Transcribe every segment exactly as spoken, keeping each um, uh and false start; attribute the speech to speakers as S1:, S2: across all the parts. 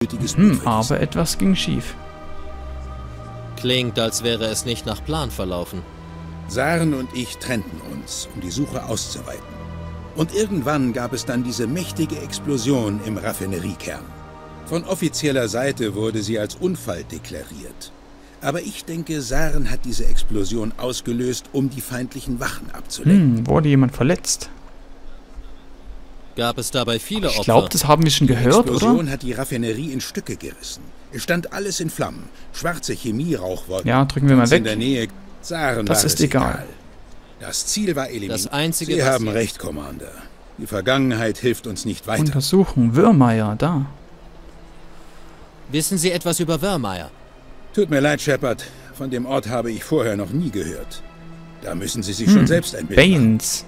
S1: Hm, aber etwas ging schief.
S2: Klingt, als wäre es nicht nach Plan verlaufen.
S3: Saren und ich trennten uns, um die Suche auszuweiten. Und irgendwann gab es dann diese mächtige Explosion im Raffineriekern. Von offizieller Seite wurde sie als Unfall deklariert. Aber ich denke, Saren hat diese Explosion ausgelöst, um die feindlichen Wachen abzulenken.
S1: Hm, wurde jemand verletzt?
S2: Gab es dabei viele Opfer?
S1: Ich glaube, das haben wir schon gehört, oder?
S3: Die Explosion hat die Raffinerie in Stücke gerissen. Es stand alles in Flammen. Schwarze Chemierauchwolken.
S1: Ja, drücken wir mal weg.
S3: In der Nähe. Saren
S1: das
S3: war
S1: ist
S3: es
S1: egal.
S3: egal. Das Ziel war eliminiert.
S2: Das Einzige,
S3: Sie
S2: was
S3: haben
S2: Sie-
S3: recht, Commander. Die Vergangenheit hilft uns nicht weiter.
S1: Untersuchen. Würmeier, da.
S2: Wissen Sie etwas über Wörmeier?
S3: Tut mir leid, Shepard. Von dem Ort habe ich vorher noch nie gehört. Da müssen Sie sich schon
S1: Hm,
S3: selbst ein Bild machen.
S1: Baines.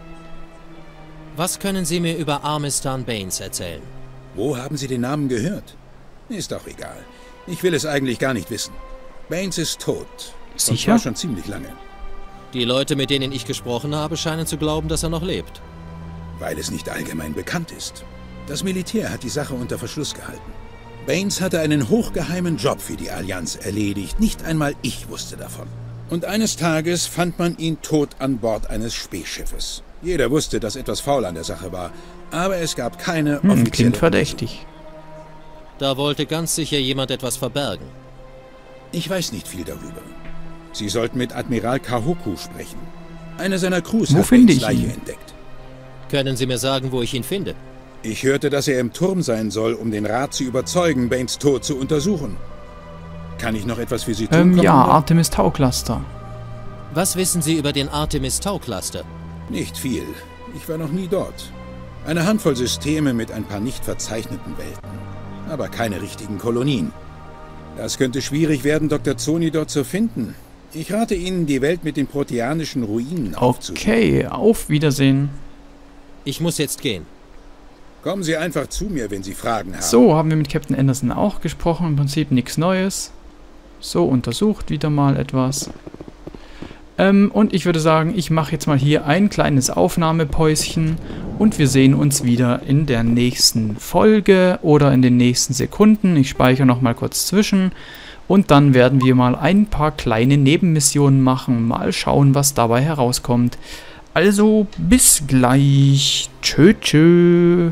S2: Was können Sie mir über Armistan Baines erzählen?
S3: Wo haben Sie den Namen gehört? Ist auch egal. Ich will es eigentlich gar nicht wissen. Baines ist tot. Und
S1: Sicher?
S3: zwar schon ziemlich lange.
S2: Die Leute, mit denen ich gesprochen habe, scheinen zu glauben, dass er noch lebt.
S3: Weil es nicht allgemein bekannt ist. Das Militär hat die Sache unter Verschluss gehalten. Baines hatte einen hochgeheimen Job für die Allianz erledigt. Nicht einmal ich wusste davon. Und eines Tages fand man ihn tot an Bord eines Spähschiffes. Jeder wusste, dass etwas faul an der Sache war. Aber es gab keine
S1: Hm,
S3: offizielle...
S1: klingt verdächtig.
S2: Da wollte ganz sicher jemand etwas verbergen.
S3: Ich weiß nicht viel darüber. Sie sollten mit Admiral Kahoku sprechen. Eine seiner Crews
S1: Wo
S3: hat
S1: finde
S3: Baines
S1: ich
S3: Leiche
S1: ihn?
S3: entdeckt.
S2: Können Sie mir sagen, wo ich ihn finde?
S3: Ich hörte, dass er im Turm sein soll, um den Rat zu überzeugen, Baines Tod zu untersuchen. Kann ich noch etwas für Sie tun,
S1: Ähm, ja,
S3: Commander?
S1: Artemis Tau Cluster.
S2: Was wissen Sie über den Artemis Tau Cluster?
S3: Nicht viel. Ich war noch nie dort. Eine Handvoll Systeme mit ein paar nicht verzeichneten Welten. Aber keine richtigen Kolonien. Das könnte schwierig werden, Doktor Zoni dort zu finden. Ich rate Ihnen, die Welt mit den proteanischen Ruinen aufzusuchen.
S1: Okay, auf Wiedersehen.
S2: Ich muss jetzt gehen.
S3: Kommen Sie einfach zu mir, wenn Sie Fragen haben.
S1: So, haben wir mit Captain Anderson auch gesprochen. Im Prinzip nichts Neues. So, untersucht wieder mal etwas. Ähm, und ich würde sagen, ich mache jetzt mal hier ein kleines Aufnahmepäuschen. Und wir sehen uns wieder in der nächsten Folge oder in den nächsten Sekunden. Ich speichere nochmal kurz zwischen. Und dann werden wir mal ein paar kleine Nebenmissionen machen. Mal schauen, was dabei herauskommt. Also, bis gleich. Tschö, tschö.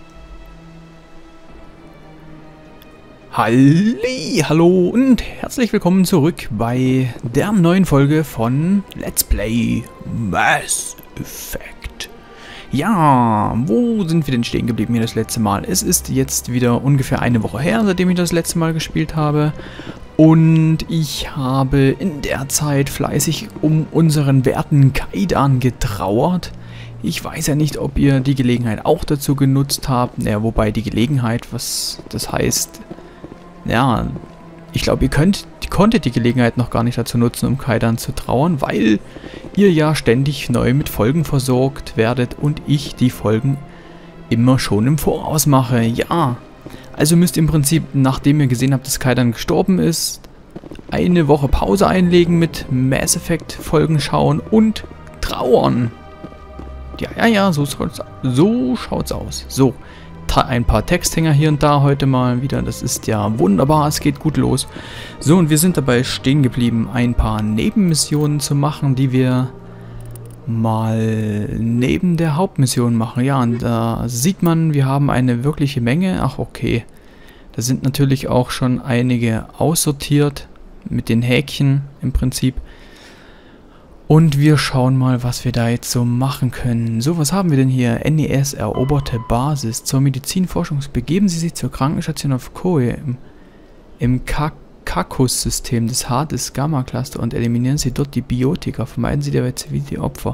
S1: Halli, hallo und herzlich willkommen zurück bei der neuen Folge von Let's Play Mass Effect. Ja, wo sind wir denn stehen geblieben hier das letzte Mal? Es ist jetzt wieder ungefähr eine Woche her, seitdem ich das letzte Mal gespielt habe. Und ich habe in der Zeit fleißig um unseren werten Kaidan getrauert. Ich weiß ja nicht, ob ihr die Gelegenheit auch dazu genutzt habt. Ja, wobei die Gelegenheit, was das heißt... Ja, ich glaube, ihr könnt, konntet die Gelegenheit noch gar nicht dazu nutzen, um Kaidan zu trauern, weil ihr ja ständig neu mit Folgen versorgt werdet und ich die Folgen immer schon im Voraus mache. Ja, also müsst ihr im Prinzip, nachdem ihr gesehen habt, dass Kaidan gestorben ist, eine Woche Pause einlegen mit Mass Effect Folgen schauen und trauern. Ja, ja, ja, so schaut's, so schaut's aus. So. Ein paar Texthänger hier und da heute mal wieder. Das ist ja wunderbar, es geht gut los. So, und wir sind dabei stehen geblieben, ein paar Nebenmissionen zu machen, die wir mal neben der Hauptmission machen. Ja, und da sieht man, wir haben eine wirkliche Menge. Ach, okay. Da sind natürlich auch schon einige aussortiert mit den Häkchen im Prinzip. Und wir schauen mal, was wir da jetzt so machen können. So, was haben wir denn hier? N E S eroberte Basis. Zur Medizinforschung begeben Sie sich zur Krankenstation auf Koe im, im Kakus-System des Hades Gamma-Cluster und eliminieren Sie dort die Biotika. Vermeiden Sie dabei zivil die Opfer.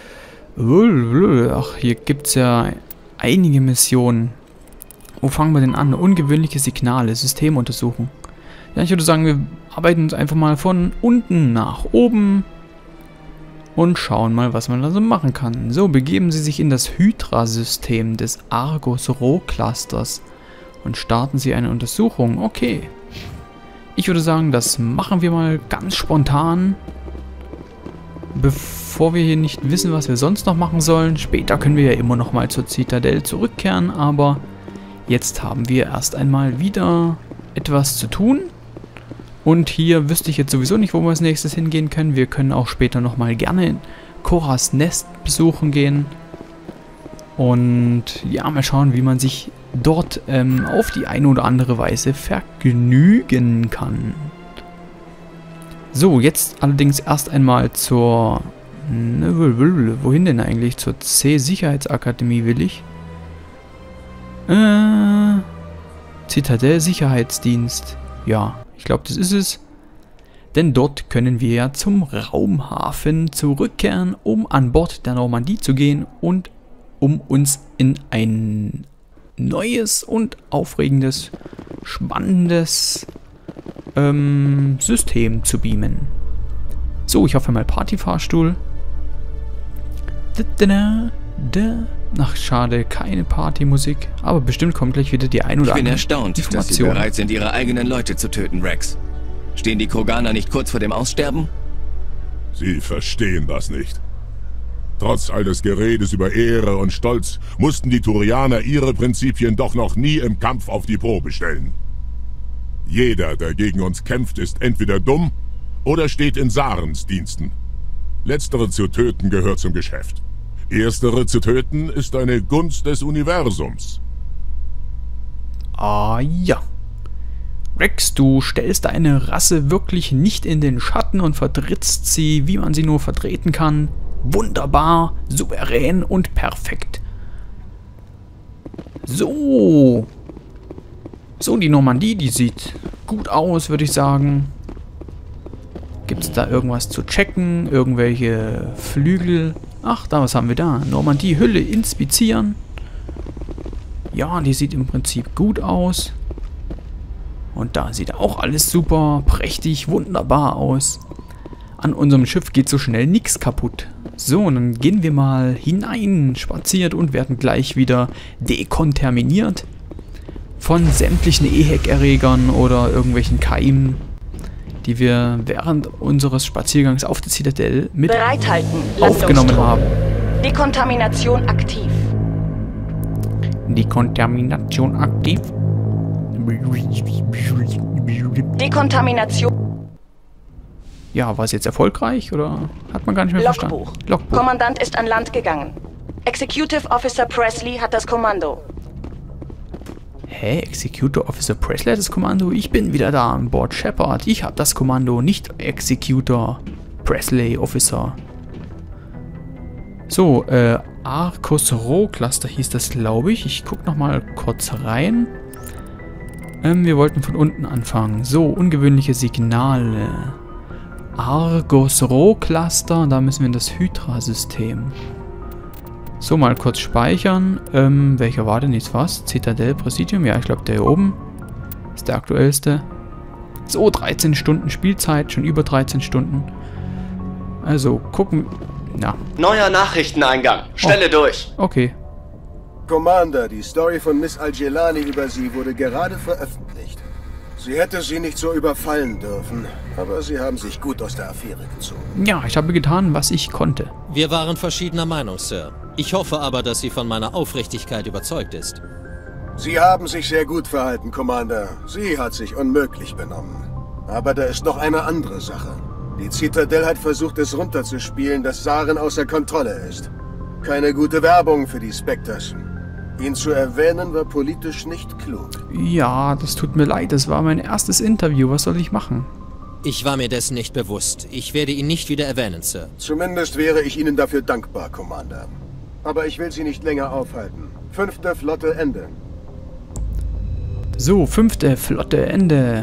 S1: Ach, hier gibt es ja einige Missionen. Wo fangen wir denn an? Ungewöhnliche Signale, Systemuntersuchung. Ja, ich würde sagen, wir arbeiten uns einfach mal von unten nach oben. Und schauen mal, was man da so machen kann. So, begeben Sie sich in das Hydra-System des Argos-Roh-Clusters und starten Sie eine Untersuchung. Okay. Ich würde sagen, das machen wir mal ganz spontan. Bevor wir hier nicht wissen, was wir sonst noch machen sollen. Später können wir ja immer noch mal zur Zitadelle zurückkehren, aber jetzt haben wir erst einmal wieder etwas zu tun. Und hier wüsste ich jetzt sowieso nicht, wo wir als nächstes hingehen können. Wir können auch später nochmal gerne Korras Nest besuchen gehen. Und ja, mal schauen, wie man sich dort ähm, auf die eine oder andere Weise vergnügen kann. So, jetzt allerdings erst einmal zur... Wohin denn eigentlich? Zur C-Sicherheitsakademie will ich. Äh, Zitadell Sicherheitsdienst. Ja, ich glaube, das ist es. Denn dort können wir ja zum Raumhafen zurückkehren, um an Bord der Normandie zu gehen und um uns in ein neues und aufregendes, spannendes ähm, System zu beamen. So, ich hoffe mal Partyfahrstuhl. Ach, schade, keine Partymusik. Aber bestimmt kommt gleich wieder die ein oder andere
S4: Information. Ich bin erstaunt, dass Sie bereit sind, Ihre eigenen Leute zu töten, Rex. Stehen die Kroganer nicht kurz vor dem Aussterben?
S5: Sie verstehen das nicht. Trotz all des Geredes über Ehre und Stolz mussten die Turianer ihre Prinzipien doch noch nie im Kampf auf die Probe stellen. Jeder, der gegen uns kämpft, ist entweder dumm oder steht in Sarens Diensten. Letztere zu töten gehört zum Geschäft. Erstere zu töten ist eine Gunst des Universums.
S1: Ah ja. Rex, du stellst deine Rasse wirklich nicht in den Schatten und vertrittst sie, wie man sie nur vertreten kann. Wunderbar, souverän und perfekt. So. So, die Normandie, die sieht gut aus, würde ich sagen. Gibt es da irgendwas zu checken? Irgendwelche Flügel? Ach, da, was haben wir da? Normandie-Hülle inspizieren. Ja, die sieht im Prinzip gut aus. Und da sieht auch alles super, prächtig, wunderbar aus. An unserem Schiff geht so schnell nichts kaputt. So, und dann gehen wir mal hinein, spaziert und werden gleich wieder dekontaminiert von sämtlichen E H E C-Erregern oder irgendwelchen Keimen, die wir während unseres Spaziergangs auf der Zitadelle mit
S6: Bereithalten,
S1: aufgenommen haben.
S6: Dekontamination aktiv.
S1: Dekontamination aktiv.
S6: Dekontamination.
S1: Ja, war es jetzt erfolgreich oder hat man gar nicht mehr
S6: Logbuch.
S1: verstanden? Logbuch.
S6: Kommandant ist an Land gegangen. Executive Officer Presley hat das Kommando.
S1: Hä? Executor Officer Presley hat das Kommando? Ich bin wieder da an Bord Shepard. Ich habe das Kommando, nicht Executor Presley Officer. So, äh, Arcos Roh Cluster hieß das, glaube ich. Ich gucke nochmal kurz rein. Ähm, wir wollten von unten anfangen. So, ungewöhnliche Signale. Argos Roh Cluster, da müssen wir in das Hydra-System. So, mal kurz speichern. Ähm, welcher war denn jetzt was? Citadel Präsidium? Ja, ich glaube, der hier oben ist der aktuellste. So, dreizehn Stunden Spielzeit, schon über dreizehn Stunden. Also, gucken. Na.
S7: Neuer Nachrichteneingang. Stelle
S1: oh.
S7: durch.
S1: Okay.
S8: Commander, die Story von Miss Al-Jelani über Sie wurde gerade veröffentlicht. Sie hätte Sie nicht so überfallen dürfen, aber Sie haben sich gut aus der Affäre gezogen.
S1: Ja, ich habe getan, was ich konnte.
S2: Wir waren verschiedener Meinung, Sir. Ich hoffe aber, dass sie von meiner Aufrichtigkeit überzeugt ist.
S8: Sie haben sich sehr gut verhalten, Commander. Sie hat sich unmöglich benommen. Aber da ist noch eine andere Sache. Die Zitadelle hat versucht, es runterzuspielen, dass Saren außer Kontrolle ist. Keine gute Werbung für die Spectres. Ihn zu erwähnen war politisch nicht klug.
S1: Ja, das tut mir leid. Das war mein erstes Interview. Was soll ich machen?
S2: Ich war mir dessen nicht bewusst. Ich werde ihn nicht wieder erwähnen, Sir.
S8: Zumindest wäre ich Ihnen dafür dankbar, Commander. Aber ich will Sie nicht länger aufhalten. Fünfte Flotte Ende.
S1: So, fünfte Flotte Ende.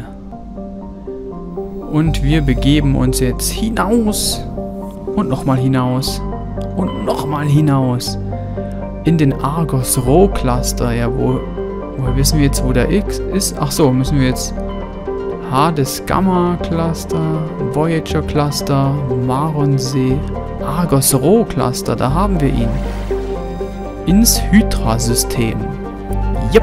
S1: Und wir begeben uns jetzt hinaus. Und nochmal hinaus. Und nochmal hinaus. In den Argos Roh Cluster. Ja, wo, woher wissen wir jetzt, wo der X ist? Ach so, müssen wir jetzt Hades Gamma Cluster, Voyager Cluster, Maronsee, Argos Roh Cluster, da haben wir ihn. Ins Hydra-System. Yep.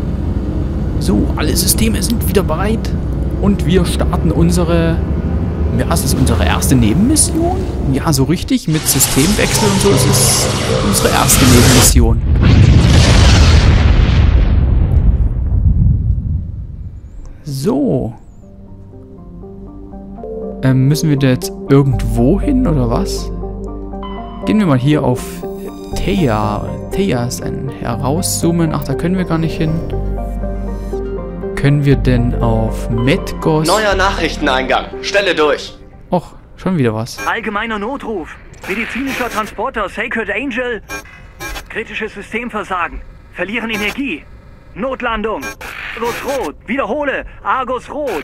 S1: So, alle Systeme sind wieder bereit und wir starten unsere Ja, es ist unsere erste Nebenmission. Ja, so richtig. Mit Systemwechsel und so. Es ist unsere erste Nebenmission. So. Ähm, müssen wir da jetzt irgendwo hin, oder was? Gehen wir mal hier auf Theia. Theia ist ein Herauszoomen. Ach, da können wir gar nicht hin. Können wir denn auf Medgos...
S7: Neuer Nachrichteneingang. Stelle durch.
S1: Och, schon wieder was.
S9: Allgemeiner Notruf. Medizinischer Transporter Sacred Angel. Kritisches Systemversagen. Verlieren Energie. Notlandung. Argus Rot. Wiederhole. Argus Rot.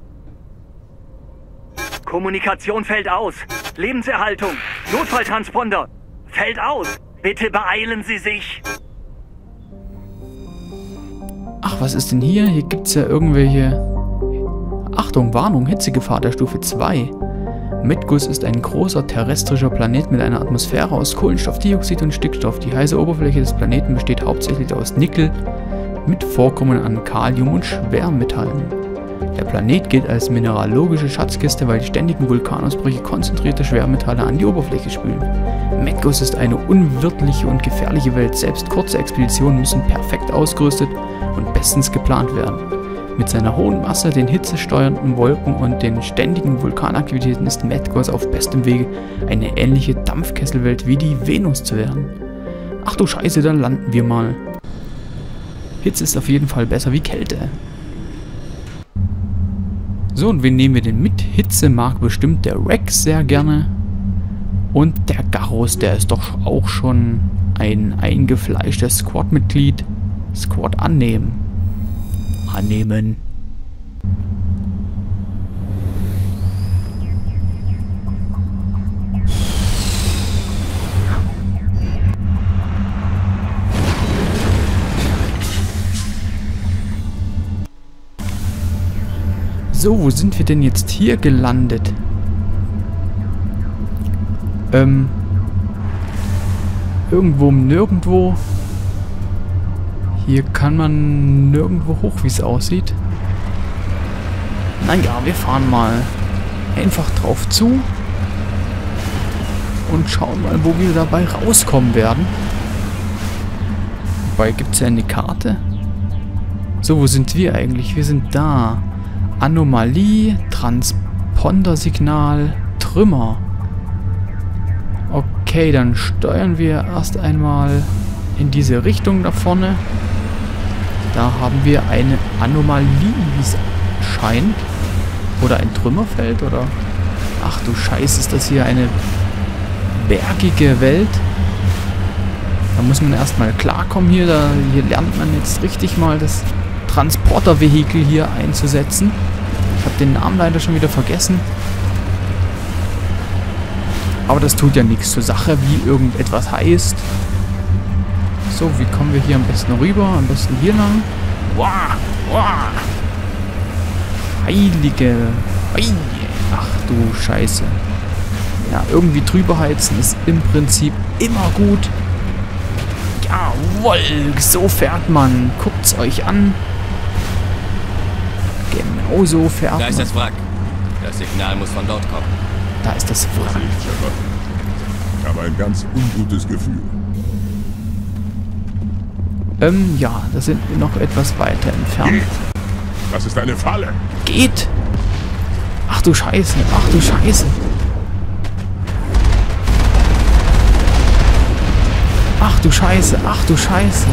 S9: Kommunikation fällt aus. Lebenserhaltung. Notfalltransponder. Fällt aus. Bitte beeilen Sie sich.
S1: Ach, was ist denn hier? Hier gibt es ja irgendwelche... Achtung, Warnung, Hitzegefahr der Stufe zwei. Medgus ist ein großer terrestrischer Planet mit einer Atmosphäre aus Kohlenstoffdioxid und Stickstoff. Die heiße Oberfläche des Planeten besteht hauptsächlich aus Nickel mit Vorkommen an Kalium und Schwermetallen. Der Planet gilt als mineralogische Schatzkiste, weil die ständigen Vulkanausbrüche konzentrierte Schwermetalle an die Oberfläche spülen. Medgus ist eine unwirtliche und gefährliche Welt. Selbst kurze Expeditionen müssen perfekt ausgerüstet und bestens geplant werden. Mit seiner hohen Masse, den hitzesteuernden Wolken und den ständigen Vulkanaktivitäten ist Medgus auf bestem Wege, eine ähnliche Dampfkesselwelt wie die Venus zu werden. Ach du Scheiße, dann landen wir mal. Hitze ist auf jeden Fall besser wie Kälte. So, und wen nehmen wir denn mit? Hitze mag bestimmt der Rex sehr gerne. Und der Garrus, der ist doch auch schon ein eingefleischtes Squad-Mitglied. Squad annehmen. Annehmen. So, wo sind wir denn jetzt hier gelandet? Ähm. Irgendwo um nirgendwo. Hier kann man nirgendwo hoch, wie es aussieht. Naja, wir fahren mal einfach drauf zu. Und schauen mal, wo wir dabei rauskommen werden. Wobei, gibt es ja eine Karte? So, wo sind wir eigentlich? Wir sind da. Anomalie, Transpondersignal, Trümmer. Okay, dann steuern wir erst einmal in diese Richtung da vorne. Da haben wir eine Anomalie, wie es scheint. Oder ein Trümmerfeld, oder? Ach du Scheiße, ist das hier eine bergige Welt? Da muss man erstmal klarkommen hier. Da, hier lernt man jetzt richtig mal das Transportervehikel hier einzusetzen. Ich habe den Namen leider schon wieder vergessen. Aber das tut ja nichts zur Sache, wie irgendetwas heißt. So, wie kommen wir hier am besten rüber? Am besten hier lang. Wow, wow. Heilige. Ach du Scheiße. Ja, irgendwie drüber heizen ist im Prinzip immer gut. Jawohl, so fährt man. Guckt's euch an. Genau so fährt man.
S4: Da ist das Wrack. Das Signal muss von dort kommen.
S1: Da ist das Wrack.
S5: Ich habe ein ganz ungutes Gefühl.
S1: Ähm, ja, da sind wir noch etwas weiter entfernt.
S5: Geht. Das ist eine Falle.
S1: Geht! Ach du Scheiße, ach du Scheiße. Ach du Scheiße, ach du Scheiße.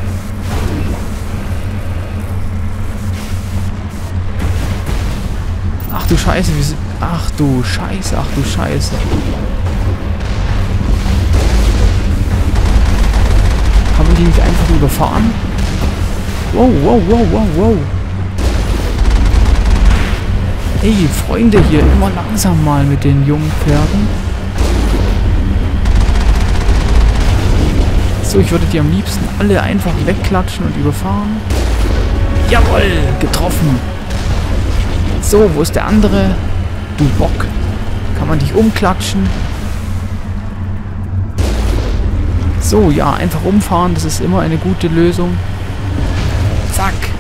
S1: Ach du Scheiße, wir sind... Ach du Scheiße, ach du Scheiße. Haben wir die nicht einfach überfahren? Wow, wow, wow, wow, wow. Ey, Freunde hier, immer langsam mal mit den jungen Pferden. So, ich würde die am liebsten alle einfach wegklatschen und überfahren. Jawohl, getroffen. So, wo ist der andere? Du Bock. Kann man dich umklatschen? So, ja, einfach umfahren, das ist immer eine gute Lösung. Zack.